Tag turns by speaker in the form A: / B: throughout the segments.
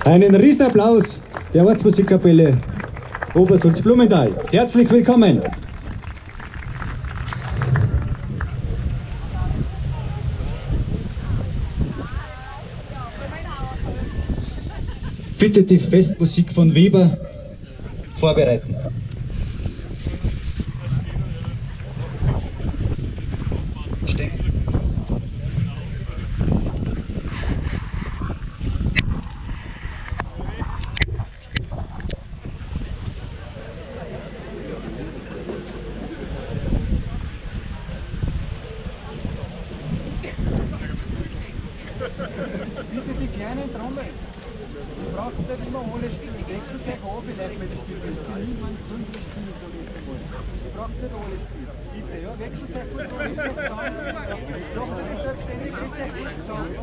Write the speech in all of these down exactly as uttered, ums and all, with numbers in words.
A: Einen Riesenapplaus der Ortsmusikkapelle Obersulz-Blumenthal. Herzlich willkommen! Bitte die Festmusik von Weber vorbereiten.
B: Bitte die kleinen Trommeln. Du brauchst nicht immer ohne Stimmen. Die wechseln sich auch vielleicht mit der Stimme. Es gibt niemand fünf Stimmen, so wie es mal. Du brauchst nicht ohne Stimmen. Bitte, ja, wechselt sich gut so, wie es zusammen. Macht ihr das selbstständig, geht sich gut zusammen.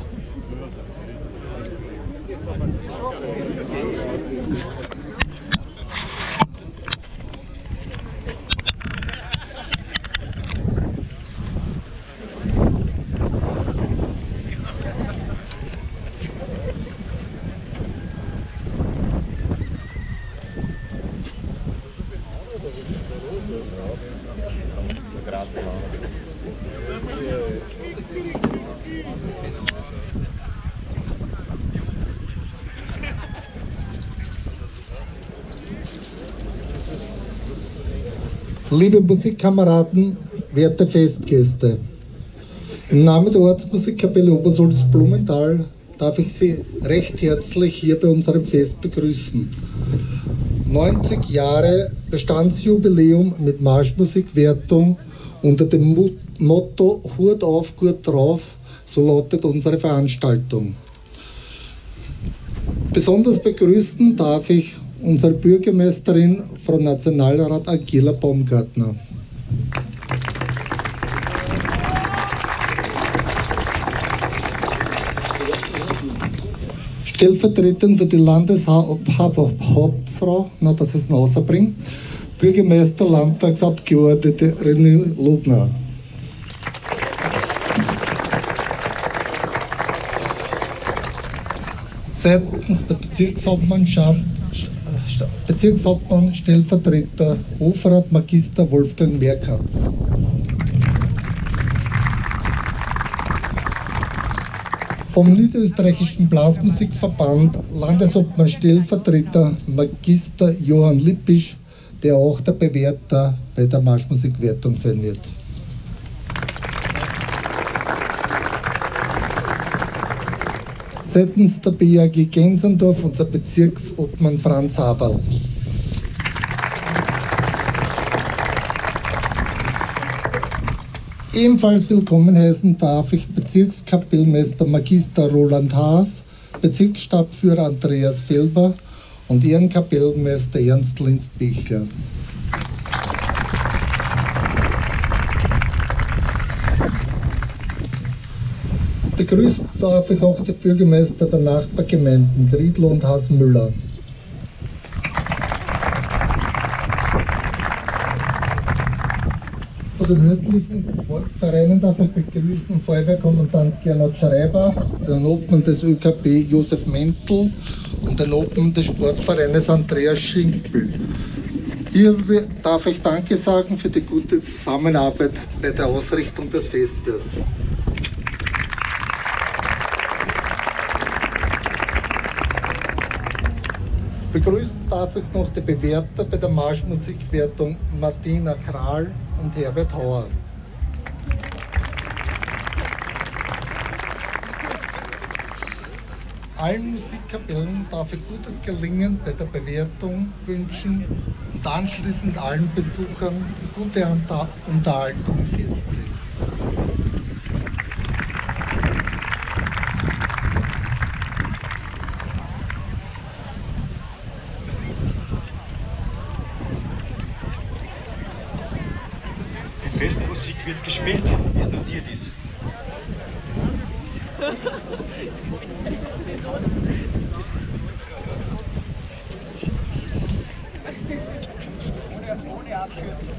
C: Liebe Musikkameraden, werte Festgäste, im Namen der Ortsmusikkapelle Obersulz-Blumenthal darf ich Sie recht herzlich hier bei unserem Fest begrüßen. neunzig Jahre Bestandsjubiläum mit Marschmusikwertung unter dem Motto Hut auf, gut drauf, so lautet unsere Veranstaltung. Besonders begrüßen darf ich unsere Bürgermeisterin, Frau Nationalrat Angela Baumgartner. Stellvertretend für die Landeshauptfrau, na, dass es rausbringt, Bürgermeister, Landtagsabgeordnete René Lugner. Seitens der Bezirkshauptmannschaft, Bezirkshauptmann, Stellvertreter, Hofrat Magister Wolfgang Merkatz. Vom Niederösterreichischen Blasmusikverband Landesobmann Stellvertreter Magister Johann Lippisch, der auch der Bewerter bei der Marschmusikwertung sein wird. Seitens der B A G Gensendorf unser Bezirksobmann Franz Haberl. Ebenfalls willkommen heißen darf ich Bezirkskapellmeister Magister Roland Haas, Bezirksstabsführer Andreas Felber und Ehrenkapellmeister Ernst Linz-Bichler. Begrüßen darf ich auch die Bürgermeister der Nachbargemeinden Griedl und Hasenmüller. Von den örtlichen Vereinen darf ich begrüßen Feuerwehrkommandant Gernot Schreiber, den Obmann des Ö K B Josef Mentl und den Obmann des Sportvereines Andreas Schinkl. Hier darf ich Danke sagen für die gute Zusammenarbeit bei der Ausrichtung des Festes. Begrüßen darf ich noch die Bewerter bei der Marschmusikwertung Martina Kral und Herbert Hauer. Allen Musikkapellen darf ich gutes Gelingen bei der Bewertung wünschen und anschließend allen Besuchern gute Unterhaltung und Festzeit.
A: Die Festmusik wird gespielt, ist notiert ist.
B: Ohne Abkürzung.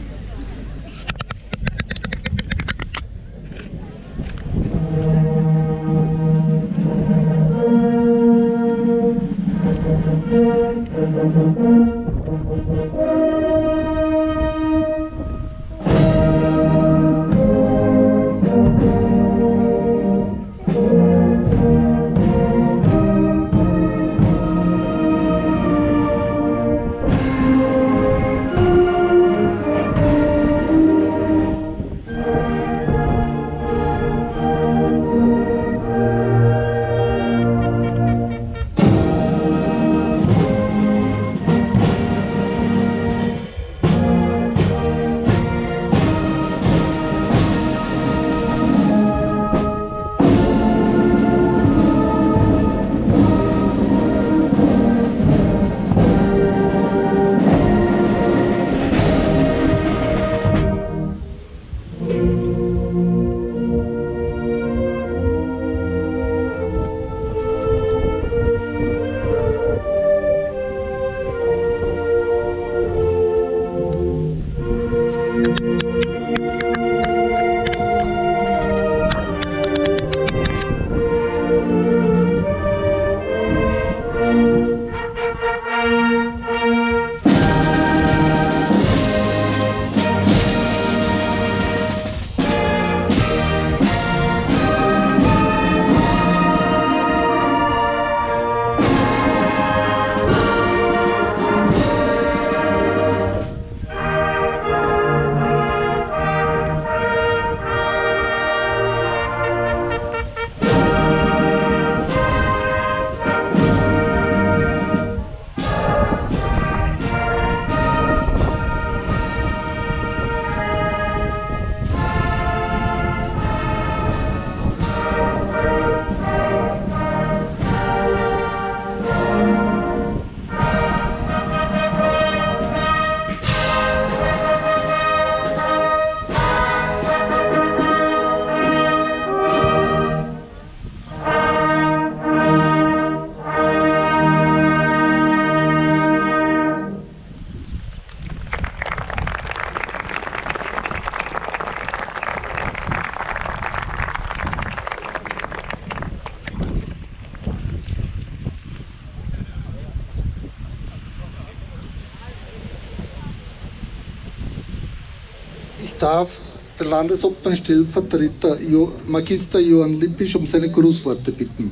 C: Ich darf den Landesopernstellvertreter Magister Johann Lippisch um seine Grußworte bitten.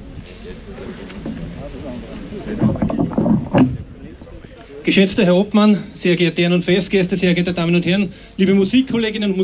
D: Geschätzter Herr Obmann, sehr geehrte Herren und Festgäste, sehr geehrte Damen und Herren, liebe Musikkolleginnen und Musiker,